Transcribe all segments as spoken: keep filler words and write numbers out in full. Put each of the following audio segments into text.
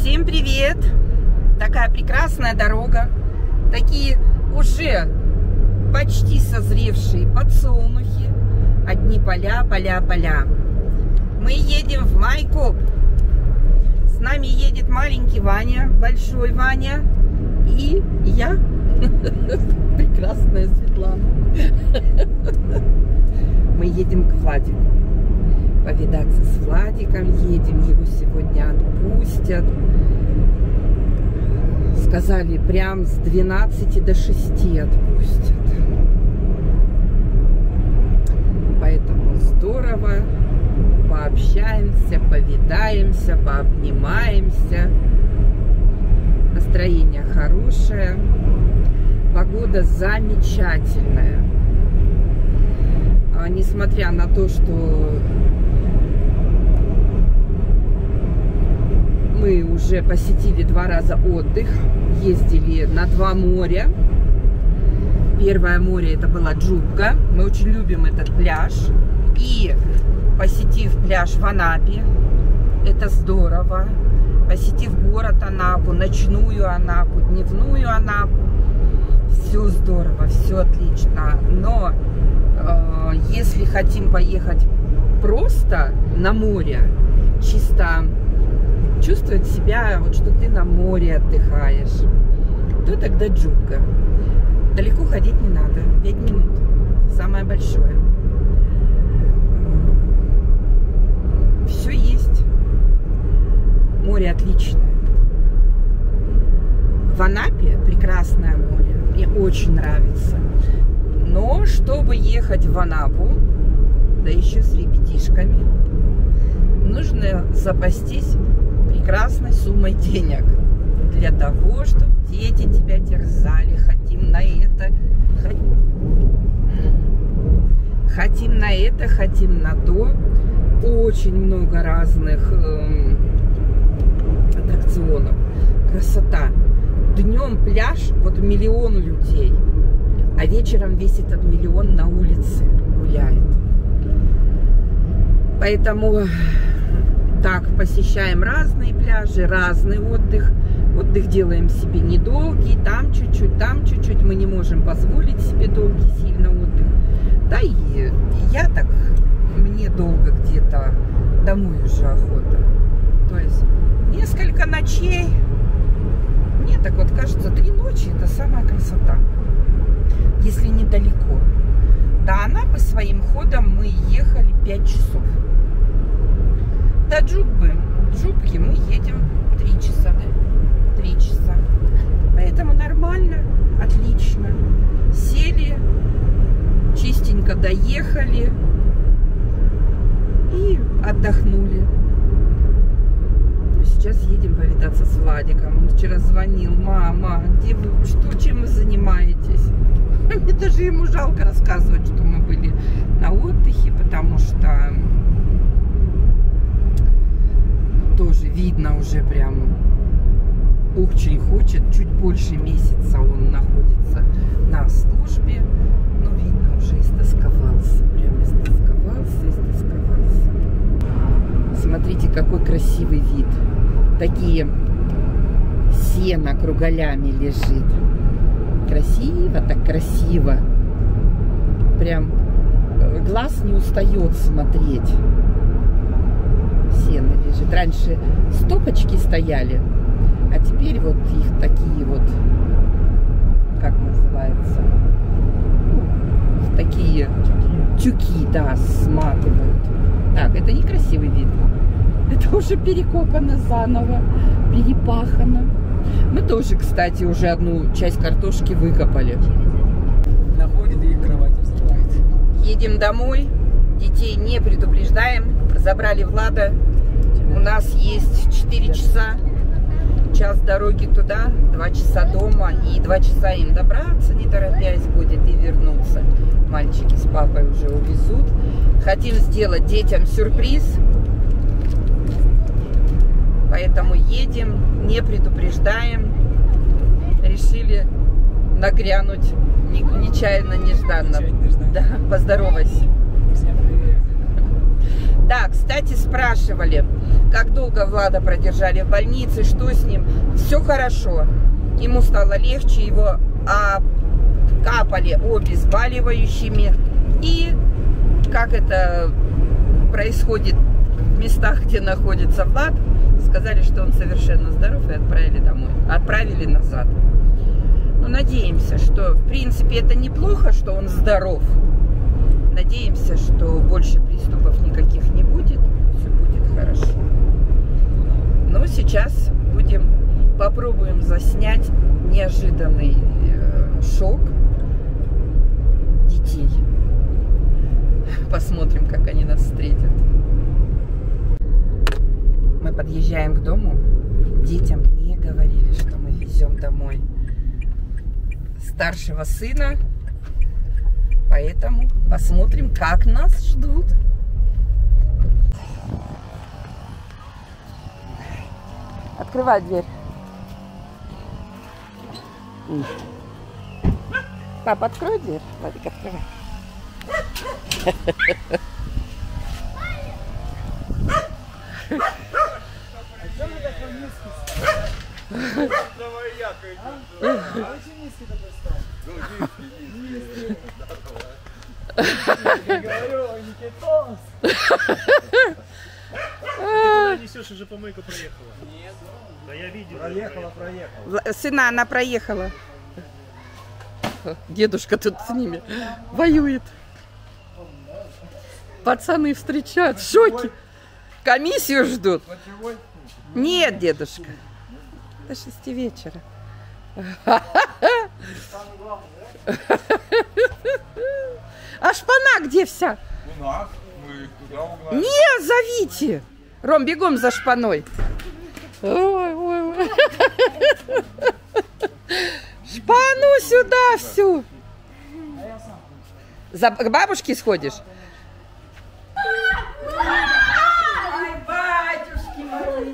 Всем привет! Такая прекрасная дорога, такие уже почти созревшие подсолнухи, одни поля, поля, поля. Мы едем в Майкоп. С нами едет маленький Ваня, большой Ваня и я, прекрасная Светлана. Мы едем к Владику. Повидаться с Владиком едем, его сегодня отпустят. Сказали, прям с двенадцати до шести отпустят. Поэтому здорово. Пообщаемся, повидаемся, пообнимаемся. Настроение хорошее. Погода замечательная. Несмотря на то, что мы уже посетили два раза отдых, ездили на два моря. Первое море это была Джубга. Мы очень любим этот пляж. И посетив пляж в Анапе, это здорово. Посетив город Анапу, ночную Анапу, дневную Анапу, все здорово, все отлично. Но э, если хотим поехать просто на море, чисто чувствовать себя, вот что ты на море отдыхаешь, то тогда Джубга. Далеко ходить не надо, пять минут, самое большое. Все есть, море отличное. В Анапе прекрасное море, мне очень нравится. Но чтобы ехать в Анапу, да еще с ребятишками, нужно запастись прекрасной суммой денег для того, чтобы дети тебя терзали. Хотим на это, хотим на это, хотим на то. Очень много разных э, аттракционов. Красота. Днем пляж, вот миллион людей, а вечером весь этот миллион на улице гуляет. Поэтому так, посещаем разные пляжи, разный отдых. Отдых делаем себе недолгий, там чуть-чуть, там чуть-чуть. Мы не можем позволить себе долгий сильно отдых. Да и я так, мне долго где-то домой уже охота. То есть несколько ночей. Мне так вот кажется, три ночи это самая красота. Если недалеко. До Анапы своим ходом мы ехали пять часов. До Джубы, Джубки мы едем три часа, да? три часа. Поэтому нормально, отлично. Сели, чистенько доехали и отдохнули. Сейчас едем повидаться с Владиком. Он вчера звонил: мама, где вы, что, чем вы занимаетесь? Мне даже ему жалко рассказывать, что мы были на отдыхе, потому что тоже видно уже прям очень хочет, чуть больше месяца он находится на службе, но видно уже истосковался, прям истосковался, истосковался. Смотрите, какой красивый вид. Такие сено кругалями лежит. Красиво, так красиво. Прям глаз не устает смотреть. Сено лежит. Раньше стопочки стояли, а теперь вот их такие вот, как называется, их такие тюки, да, сматывают. Так, это некрасивый вид. Это уже перекопано заново, перепахано. Мы тоже, кстати, уже одну часть картошки выкопали. Находит и кровать взрывает. Едем домой. Детей не предупреждаем. Забрали Влада. У нас есть четыре часа. Час дороги туда, два часа дома. И два часа им добраться, не торопясь, будет и вернуться. Мальчики с папой уже увезут. Хотим сделать детям сюрприз. Поэтому едем, не предупреждаем. Решили нагрянуть нечаянно, нежданно. Нечаянно, нежданно. Да, поздоровайся. Всем привет. Да, кстати, спрашивали, как долго Влада продержали в больнице, что с ним. Все хорошо. Ему стало легче, его окапали обезболивающими. И как это происходит в местах, где находится Влад, сказали, что он совершенно здоров, и отправили домой. Отправили назад. Ну, надеемся, что, в принципе, это неплохо, что он здоров. Надеемся, что больше приступов никаких не будет. Все будет хорошо. Но сейчас будем, попробуем заснять неожиданный э, шок детей. Посмотрим, как они нас встретят. Мы подъезжаем к дому. Детям не говорили, что мы везем домой старшего сына. Поэтому посмотрим, как нас ждут. Открывай дверь. Папа, открой дверь. Владик, открывай. Давай я пойду. Очень низкий такой стал. Говорю, Никитос. Ты несешь, уже помойка проехала. Нет. Да я видел. Проехала, проехала. Сына, она проехала. Дедушка тут с ними воюет. Пацаны встречают, в шоке. Комиссию ждут. Нет, дедушка. До шести вечера. А шпана где вся? У нас. Мы туда угнали. Не, зовите. Ром, бегом за шпаной. Ой, ой, ой. Шпану сюда всю. За, к бабушке сходишь? Ай, батюшки мои.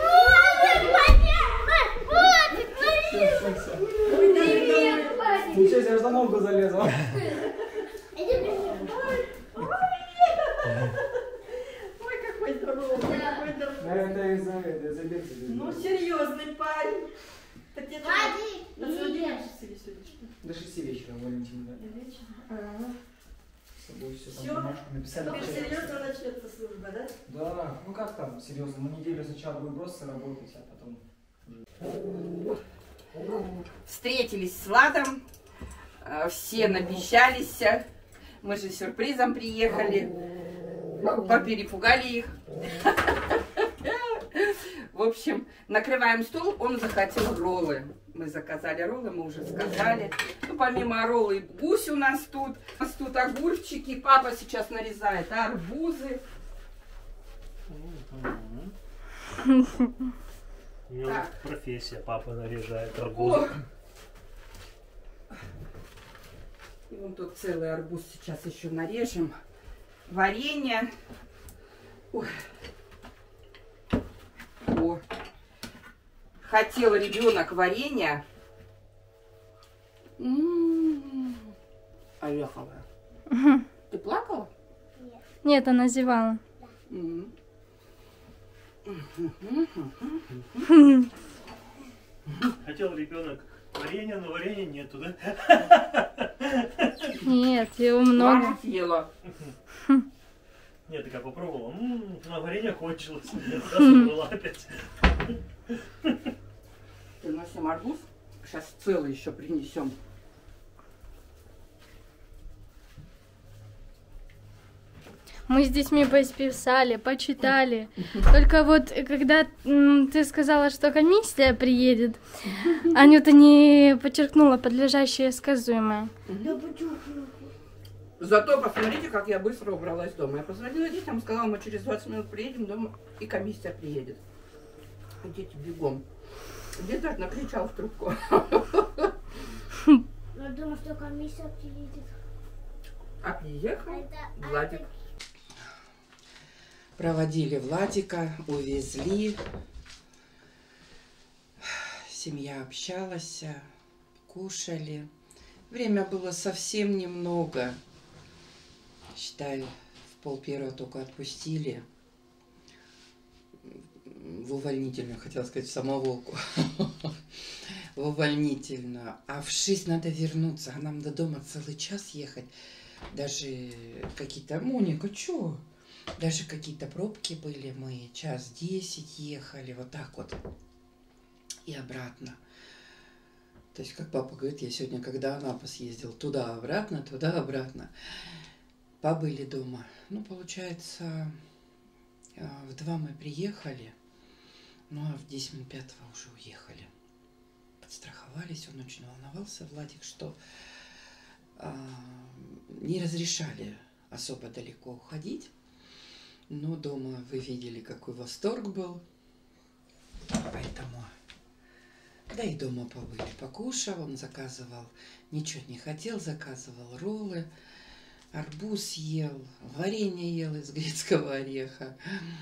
Ничего себе, аж на ногу залезла. Ой, какой здоровый, какой здоровый. Это из-за этого, из-за бедства. Ну, серьезный парень. Так я До шести вечера, Валентина, да? С собой все там бумажку написали. серьезно начнется служба, да? Да, ну как там, серьезно, мы неделю сначала будем просто работать, а потом... Встретились с Владом, все набещались. Мы же сюрпризом приехали, поперепугали их. В общем, накрываем стол, он захотел роллы. Мы заказали роллы, мы уже сказали. Ну, помимо роллы, гусь у нас тут. У нас тут огурчики. Папа сейчас нарезает арбузы. У него Так. профессия, папа наряжает арбузы. И вон тут целый арбуз сейчас еще нарежем. Варенье. Ой. О. Хотел ребенок варенье. М-м-м. Ореховое. Угу. Ты плакала? Нет, она зевала. М. Хотел ребенок варенья, но варенья нету, да? Нет, его много. Мама съела. Нет, так я попробовала. М-м, а варенье кончилось. Была опять. Приносим арбуз. Сейчас целый еще принесем. Мы с детьми посписали, почитали. Только вот, когда м, ты сказала, что комиссия приедет, Анюта не подчеркнула подлежащее сказуемое. Зато посмотрите, как я быстро убралась дома. Я позвонила детям, сказала, мы через двадцать минут приедем дома, и комиссия приедет. А дети бегом. Дед накричал в трубку. Я думаю, что комиссия приедет. А приехал Это- Владик. Проводили Владика, увезли. Семья общалась, кушали. Время было совсем немного. Считай, в пол первого только отпустили в увольнительную, хотела сказать, в самоволку. В увольнительную. А в шесть надо вернуться, а нам до дома целый час ехать. Даже какие-то... Моника, чё? Даже какие-то пробки были, мы час десять ехали, вот так вот. И обратно. То есть, как папа говорит, я сегодня, когда Анапа съездил, туда-обратно, туда-обратно. Побыли дома. Ну, получается, в два мы приехали, ну, а в десять минут пятого уже уехали. Подстраховались, он очень волновался, Владик, что а, не разрешали особо далеко уходить. Но дома вы видели, какой восторг был. Поэтому... Да и дома побыли. Покушал, он заказывал, ничего не хотел, заказывал роллы, арбуз ел, варенье ел из грецкого ореха.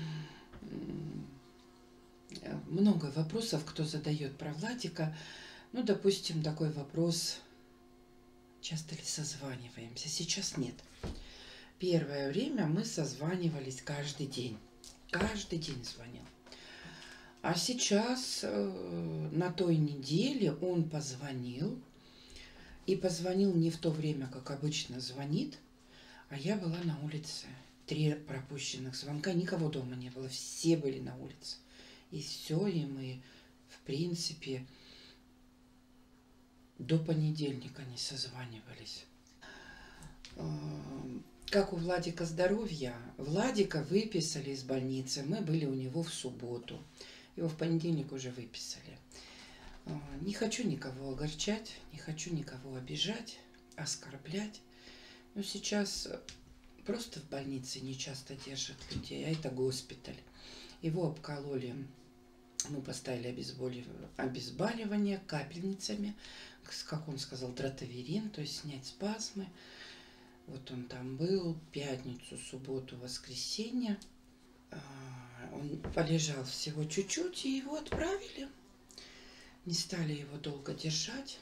Много вопросов, кто задает про Владика. Ну, допустим, такой вопрос, часто ли созваниваемся? Сейчас нет. Первое время мы созванивались каждый день. Каждый день звонил. А сейчас, э, на той неделе, он позвонил. И позвонил не в то время, как обычно звонит, а я была на улице. Три пропущенных звонка, никого дома не было, все были на улице. И все, и мы, в принципе, до понедельника не созванивались. Как у Владика здоровье? Владика выписали из больницы, мы были у него в субботу. Его в понедельник уже выписали. Не хочу никого огорчать, не хочу никого обижать, оскорблять. Но сейчас просто в больнице не часто держат людей, а это госпиталь. Его обкололи, мы поставили обезболивание капельницами, как он сказал, дротаверин, то есть снять спазмы. Вот он там был, пятницу, субботу, воскресенье. Он полежал всего чуть-чуть, и его отправили. Не стали его долго держать.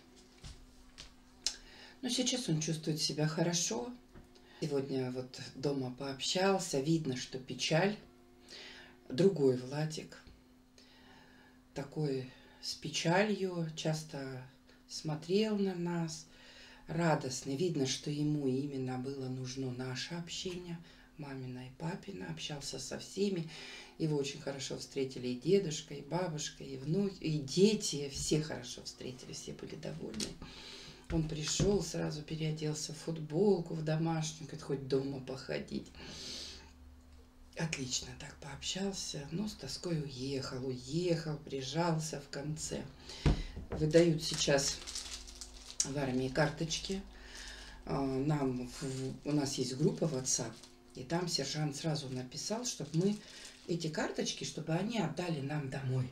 Но сейчас он чувствует себя хорошо. Сегодня вот дома пообщался, видно, что печаль. Другой Владик, такой с печалью, часто смотрел на нас, радостный. Видно, что ему именно было нужно наше общение, мамина и папина, общался со всеми. Его очень хорошо встретили и дедушка, и бабушка, и внуки, и дети. Все хорошо встретили, все были довольны. Он пришел, сразу переоделся в футболку, в домашнюю, говорит, хоть дома походить. Отлично так пообщался, но с тоской уехал, уехал, прижался в конце. Выдают сейчас в армии карточки. Нам, у нас есть группа WhatsApp, и там сержант сразу написал, чтобы мы эти карточки, чтобы они отдали нам домой.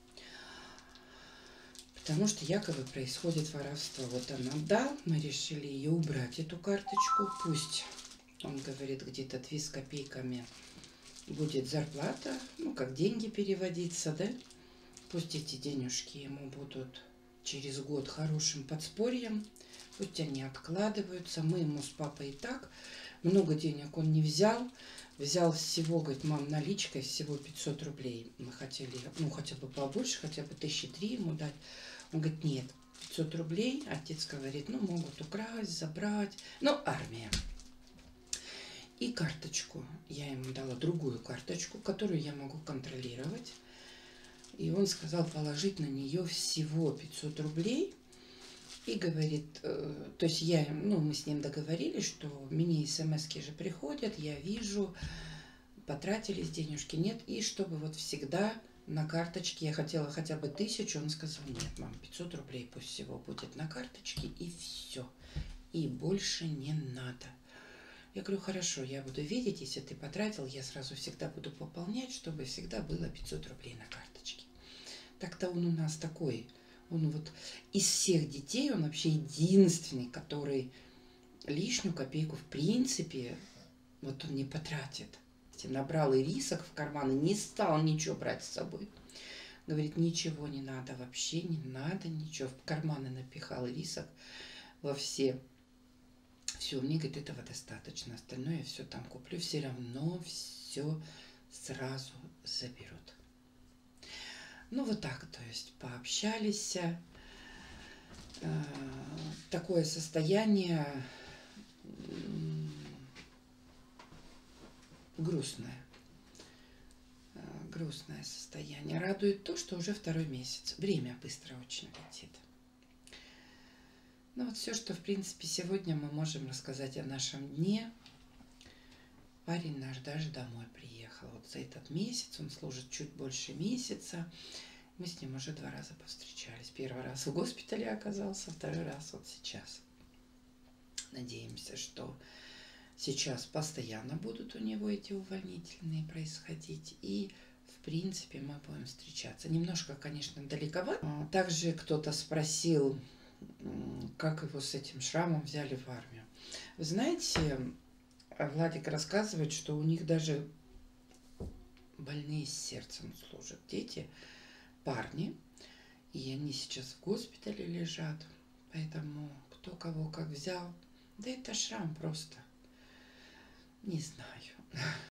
Потому что якобы происходит воровство. Вот он отдал, мы решили ее убрать, эту карточку. Пусть, он говорит, где-то две с копейками будет зарплата, ну, как деньги переводиться, да? Пусть эти денежки ему будут через год хорошим подспорьем. Пусть они откладываются. Мы ему с папой и так. Много денег он не взял. Взял всего, говорит, мам, наличкой всего пятьсот рублей. Мы хотели, ну, хотя бы побольше, хотя бы тысячи три ему дать. Он говорит, нет, пятьсот рублей. Отец говорит, ну, могут украсть, забрать. Ну, армия. И карточку. Я ему дала другую карточку, которую я могу контролировать. И он сказал положить на нее всего пятьсот рублей. И говорит, э, то есть я, ну, мы с ним договорились, что мне смс-ки же приходят, я вижу, потратились денежки, нет. И чтобы вот всегда на карточке, я хотела хотя бы тысячу, он сказал, нет, мам, пятьсот рублей пусть всего будет на карточке, и все. И больше не надо. Я говорю, хорошо, я буду видеть, если ты потратил, я сразу всегда буду пополнять, чтобы всегда было пятьсот рублей на карточке. Так-то он у нас такой, он вот из всех детей, он вообще единственный, который лишнюю копейку в принципе, вот он не потратит. Набрал ирисок в карман и не стал ничего брать с собой. Говорит, ничего не надо, вообще не надо ничего. В карманы напихал ирисок во все. Все, мне, говорит, этого достаточно, остальное я все там куплю, все равно все сразу заберут. Ну, вот так, то есть пообщались. Э, такое состояние э, грустное. Э, грустное состояние. Радует то, что уже второй месяц. Время быстро очень летит. Ну, вот все, что, в принципе, сегодня мы можем рассказать о нашем дне. Парень наш даже домой приехал. Вот за этот месяц, он служит чуть больше месяца. Мы с ним уже два раза повстречались. Первый раз в госпитале оказался, второй раз вот сейчас. Надеемся, что сейчас постоянно будут у него эти увольнительные происходить. И, в принципе, мы будем встречаться. Немножко, конечно, далековато. Также кто-то спросил, как его с этим шрамом взяли в армию. Вы знаете, Владик рассказывает, что у них даже больные с сердцем служат дети, парни, и они сейчас в госпитале лежат, поэтому кто кого как взял, да это шрам просто, не знаю.